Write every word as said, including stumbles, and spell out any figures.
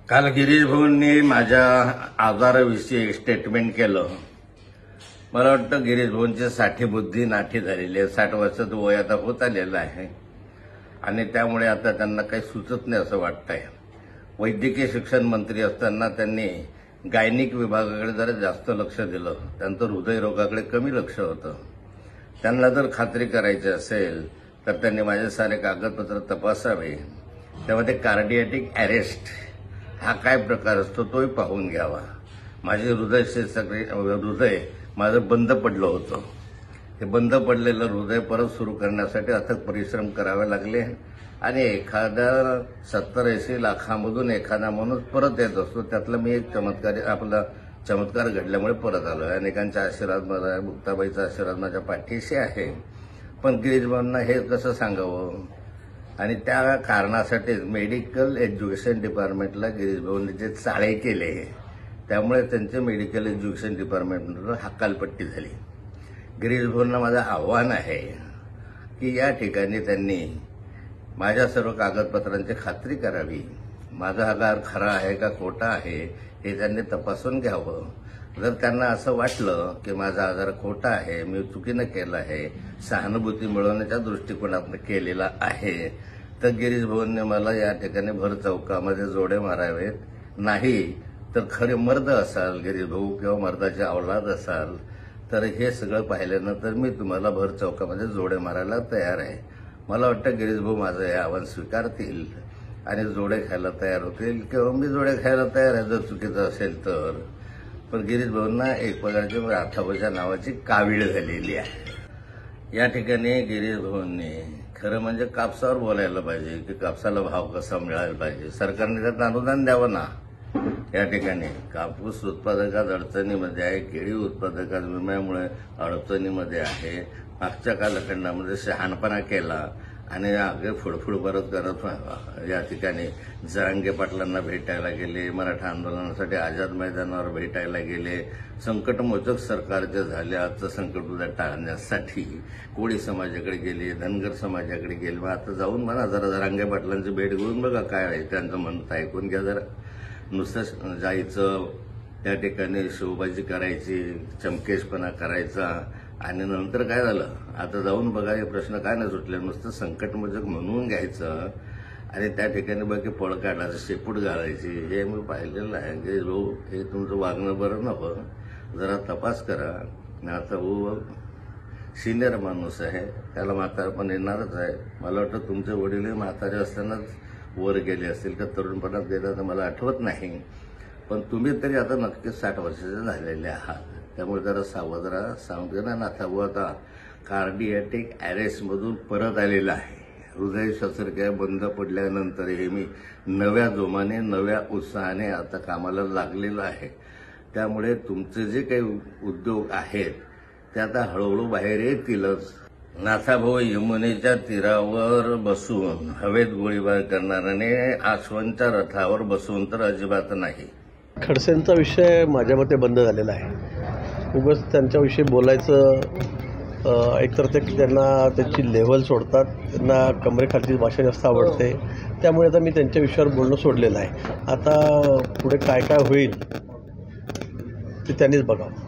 काल गिरीश भाऊंनी माझ्या आजाराविषयी स्टेटमेंट केलं. मला वाटतं गिरीश भाऊंची साठी बुद्धी नाठी झालेली आहे. साठ वर्षाचं वय आता होत आलेलं आहे आणि त्यामुळे आता त्यांना काही सुचत नाही असं वाटतंय. वैद्यकीय शिक्षण मंत्री असताना त्यांनी गायनिक विभागाकडे जरा जास्त लक्ष दिलं. त्यांचं हृदयरोगाकडे कमी लक्ष होतं. त्यांना जर खात्री करायची असेल तर त्यांनी माझे सारे कागदपत्र तपासावे. त्यामध्ये कार्डियाटिक अरेस्ट हा काय प्रकार असतो तोही पाहून घ्यावा. माझे हृदय हृदय माझं बंद पडलं होतं. ते बंद पडलेलं हृदय परत सुरू करण्यासाठी अथक परिश्रम करावे लागले आणि एखाद्या सत्तर ऐंशी लाखामधून एखादा माणूस परत येत असतो. त्यातला मी एक चमत्कारी आपला चमत्कार घडल्यामुळे परत आलो. अनेकांचा आशीर्वाद मला, मुक्ताबाईचा आशीर्वाद माझ्या पाठीशी आहे. पण गिरीश भाऊंना हे कसं सांगावं आणि त्या कारणासाठीच मेडिकल एज्युकेशन डिपार्टमेंटला गिरीश भाऊंनी जे चाळे केले त्यामुळे त्यांचे मेडिकल एज्युकेशन डिपार्टमेंटवर हकालपट्टी झाली. गिरीश भाऊंना माझं आव्हान आहे की या ठिकाणी त्यांनी माझ्या सर्व कागदपत्रांची खात्री करावी. माझा आजार खरा आहे का खोटा आहे हे त्यांनी तपासून घ्यावं. जर त्यांना असं वाटलं की माझा आजार खोटा आहे, मी चुकीनं केलं आहे, सहानुभूती मिळवण्याच्या दृष्टिकोनातून केलेला आहे, तर गिरीश भाऊंनी मला या ठिकाणी भर चौकामध्ये जोडे मारावेत. नाही तर खरे मर्द असाल गिरीश भाऊ किंवा मर्दाचे अवलाद असाल तर हे सगळं पाहिल्यानंतर मी तुम्हाला भर चौकामध्ये जोडे मारायला तयार आहे. मला वाटतं गिरीश भाऊ माझं हे आव्हान स्वीकारतील आणि जोडे खायला तयार होतील किंवा मी जोडे खायला तयार आहे जर चुकीचं असेल तर. पण गिरीश भाऊंना एक प्रकारची राठावच्या नावाची कावीळ झालेली आहे. या ठिकाणी गिरीश भाऊंनी खरं म्हणजे कापसावर बोलायला पाहिजे की कापसाला भाव कसा मिळायला पाहिजे. सरकारने त्यात अनुदान द्यावं ना. या ठिकाणी कापूस उत्पादकात अडचणीमध्ये आहे, केळी उत्पादकात विम्यामुळे अडचणीमध्ये आहे. मागच्या कालखंडामध्ये शहाणपणा केला आणि आगे फुडफुड परत करत या ठिकाणी जरांगे पाटलांना भेटायला गेले, मराठा आंदोलनासाठी आझाद मैदानावर भेटायला गेले, संकटमोचक सरकारचे झाले. आजचं संकट उद्या टाळण्यासाठी कोळी समाजाकडे गेले, धनगर समाजाकडे गेले. मग आता जाऊन म्हणा जरा जरांगे पाटलांची भेट घेऊन बघा काय आहे त्यांचं म्हणत ऐकून घ्या जरा. नुसतं जायचं त्या ठिकाणी शोबाजी करायची, चमकेशपणा करायचा आणि नंतर काय झालं आता जाऊन बघा. हे प्रश्न काय नाही सुटले. नुसतं संकटमोचक म्हणून घ्यायचं आणि त्या ठिकाणी बाकी पळ काढायचं, शेपूट घालायची. हे मी पाहिलेलं आहे की भाऊ हे तुमचं वागणं बरं नव्हतं, जरा तपास करा. आता भाऊ सिनियर माणूस आहे, त्याला म्हातारपण येणारच आहे. मला वाटतं तुमचे वडीलही म्हातारे असतानाच वर गेले असतील का तरुणपणात गेला तर मला आठवत नाही. पण तुम्ही तरी आता नक्कीच साठ वर्षाचे झालेले आहात. त्यामुळे जरा सावध राहा. सांगते ना नाथा भाऊ आता कार्डियाटिक अरेस्टमधून परत आलेला आहे. हृदय शस्त्रक्रिया बंद पडल्यानंतर हे मी नव्या जोमाने नव्या उत्साहाने आता कामाला लागलेलो आहे. त्यामुळे तुमचे जे काही उद्योग आहेत ते आता हळूहळू बाहेर येतीलच. नाथाभाऊ यमुनेच्या तीरावर बसून हवेत गोळीबार करणाऱ्याने आश्वांच्या रथावर बसून तर अजिबात नाही. खडसेंचा विषय माझ्या मते बंद झालेला आहे. उगाच त्यांच्याविषयी बोलायचं एकतर ते त्यांना त्यांची लेव्हल सोडतात, त्यांना कमरेखालची भाषा जास्त आवडते. त्यामुळे आता मी त्यांच्या विषयावर बोलणं सोडलेलं आहे. आता पुढे काय काय होईल ते त्यांनीच बघावं.